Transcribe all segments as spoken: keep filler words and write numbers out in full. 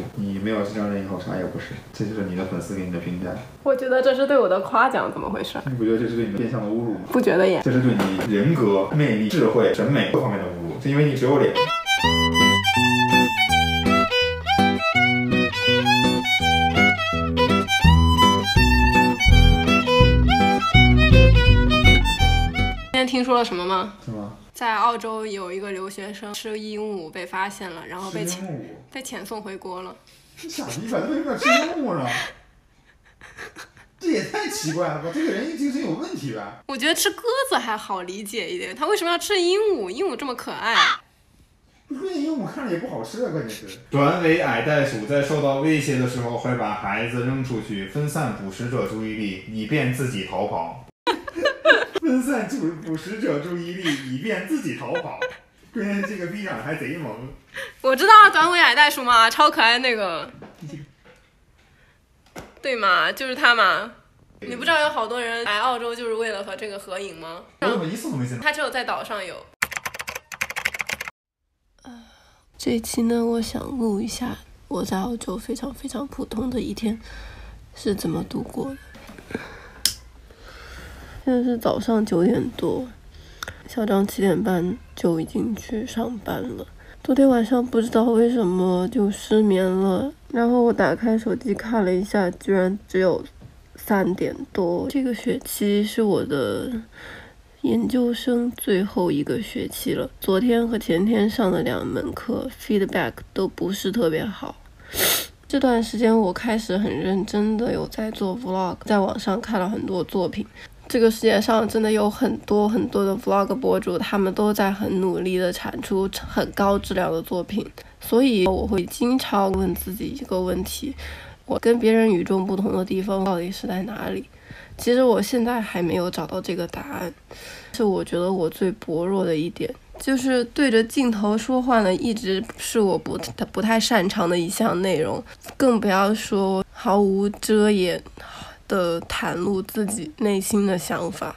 你没有这张人以后啥也不是，这就是你的粉丝给你的评价。 我觉得这是对我的夸奖，怎么回事？ 你不觉得这是对你的变相的侮辱吗？ 不觉得耶， 这是对你人格、魅力、智慧、审美各方面的侮辱，是因为你只有脸。 今天听说了什么吗？ 是吗？ 在澳洲有一个留学生吃鹦鹉被发现了，然后被遣被遣送回国了。 你傻逼吧？为什么要吃鹦鹉呢？这也太奇怪了吧！这个人精神有问题吧？ 我觉得吃鸽子还好理解一点，他为什么要吃鹦鹉？鹦鹉这么可爱。 关键鹦鹉看着也不好吃啊，关键是。短尾矮袋鼠在受到威胁的时候会把孩子扔出去，分散捕食者注意力，以便自己逃跑。分散捕食者注意力，以便自己逃跑。关键这个逼长还贼萌。 我知道短尾矮袋鼠嘛，超可爱那个。对嘛，就是他嘛。你不知道有好多人来澳洲就是为了和这个合影吗？ 我怎么一次都没见到？ 他只有在岛上有。这一期呢，我想录一下我在澳洲非常非常普通的一天是怎么度过的。现在是早上九点多，小张七点半就已经去上班了。昨天晚上不知道为什么就失眠了，然后我打开手机看了一下，居然只有三点多。这个学期是我的研究生最后一个学期了，昨天和前天上的两门课 feedback 都不是特别好。这段时间我开始很认真的有在做 vlog， 在网上看了很多作品。这个世界上真的有很多很多的 vlog 博主，他们都在很努力的产出很高质量的作品，所以我会经常问自己一个问题，我跟别人与众不同的地方到底是在哪里？其实我现在还没有找到这个答案，是我觉得我最薄弱的一点，就是对着镜头说话呢，一直是我不不太擅长的一项内容，更不要说毫无遮掩的袒露自己内心的想法。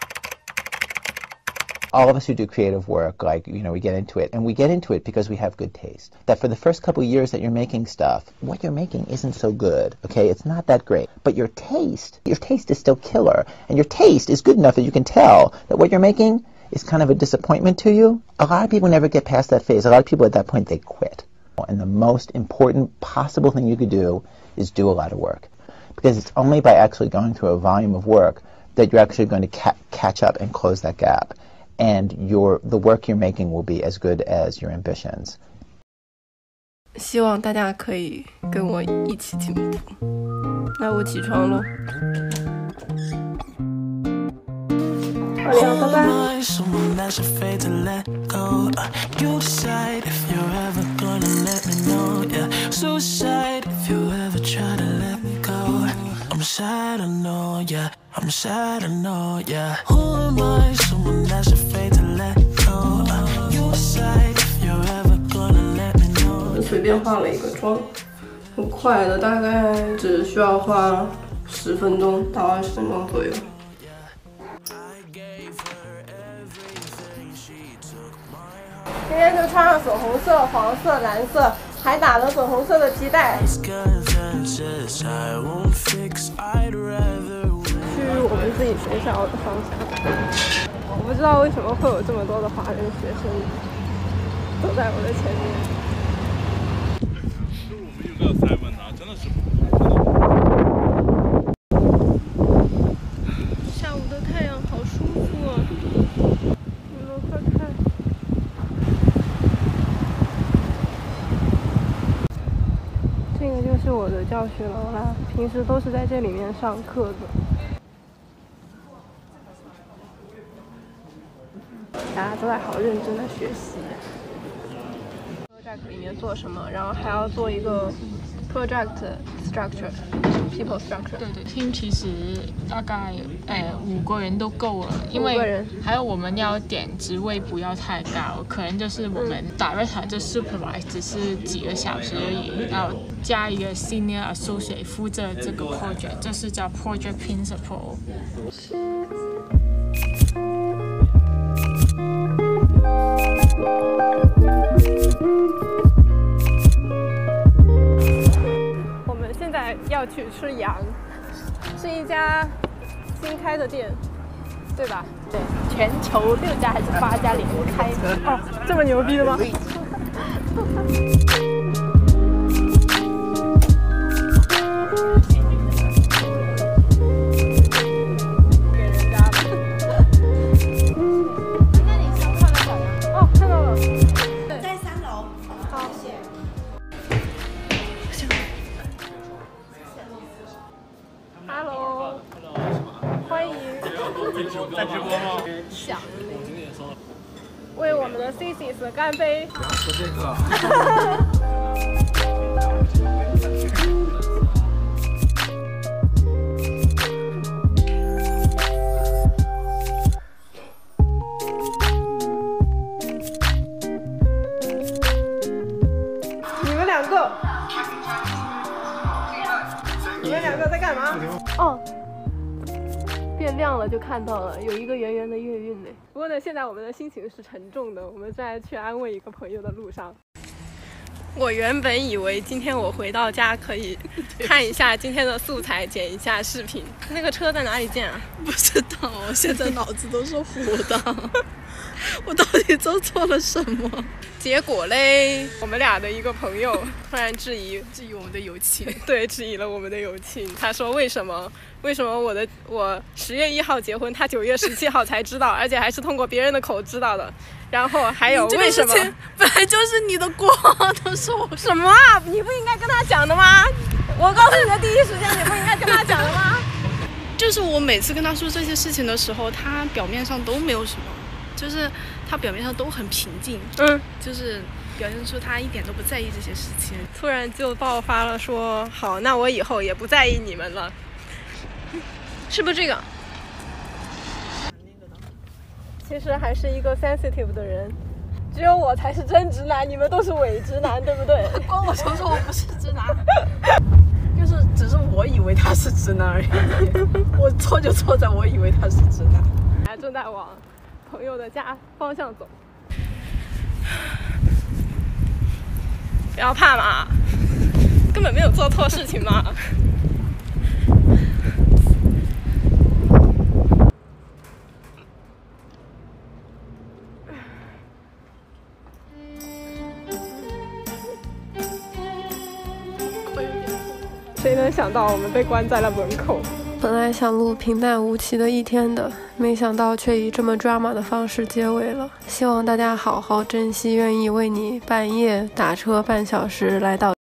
All of us who do creative work, like, you know, we get into it, and we get into it because we have good taste. That for the first couple of years that you're making stuff, what you're making isn't so good, okay? It's not that great. But your taste, your taste is still killer. And your taste is good enough that you can tell that what you're making is kind of a disappointment to you. A lot of people never get past that phase. A lot of people at that point, they quit. And the most important possible thing you could do is do a lot of work. Because it's only by actually going through a volume of work that you're actually going to ca- catch up and close that gap. And your the work you're making will be as good as your ambitions. 希望大家可以跟我一起进步。那我起床了。好了，拜拜。 I'm sad, I know, yeah. I'm sad, I know, yeah. Who am I? Someone that's afraid to let go. You decide if you're ever gonna let me know. 我随便化了一个妆，很快的，大概只需要花十分钟到二十分钟左右。今天就穿上粉红色、黄色、蓝色，还打了粉红色的皮带。去我们自己学校的方向。我不知道为什么会有这么多的华人学生走在我的前面。 就我们有个塞文啊，真的是。 下午的太阳好舒服啊！你们快看。这个就是我的教学楼啦，平时都是在这里面上课的。大家都在好认真的学习。project 里面做什么，然后还要做一个 project structure、people structure。 对对 ，team 其实大概诶五个人都够了，因为还有我们要点职位不要太高，可能就是我们 director 就 supervise 只是几个小时而已，然后加一个 senior associate 负责这个 project， 这是叫 project principal。 要去吃羊，是一家新开的店，对吧？ 对，全球六家还是八家连开。 哦，这么牛逼的吗？ 在直播吗？ 想为我们的 C C S 干杯！ 喝这个。 你们两个，你们两个在干嘛？哦。变亮了就看到了，有一个圆圆的月晕呢。不过呢，现在我们的心情是沉重的，我们在去安慰一个朋友的路上。我原本以为今天我回到家可以看一下今天的素材，剪一下视频。那个车在哪里见啊？ 不知道，我现在脑子都是糊的。我到底做错了什么？ 结果嘞，我们俩的一个朋友突然质疑质疑我们的友情， 对，质疑了我们的友情。他说为什么为什么我的我十月一号结婚，他九月十七号才知道，而且还是通过别人的口知道的。然后还有为什么本来就是你的锅，都是我什么啊？你不应该跟他讲的吗？我告诉你的第一时间，你不应该跟他讲的吗？ 就是我每次跟他说这些事情的时候，他表面上都没有什么，就是他表面上都很平静， 嗯， 就是表现出他一点都不在意这些事情。 突然就爆发了说，好，那我以后也不在意你们了，是不是这个？其实还是一个 sensitive 的人，只有我才是真直男，你们都是伪直男，对不对？ 关我什么事？我不是直男，就是只是我以为他是直男而已。我错就错在我以为他是直男。 还正在往朋友的家方向走，不要怕嘛，根本没有做错事情嘛。谁能想到我们被关在了门口？本来想录平淡无奇的一天的，没想到却以这么 drama 的方式结尾了。希望大家好好珍惜愿意为你半夜打车半小时来到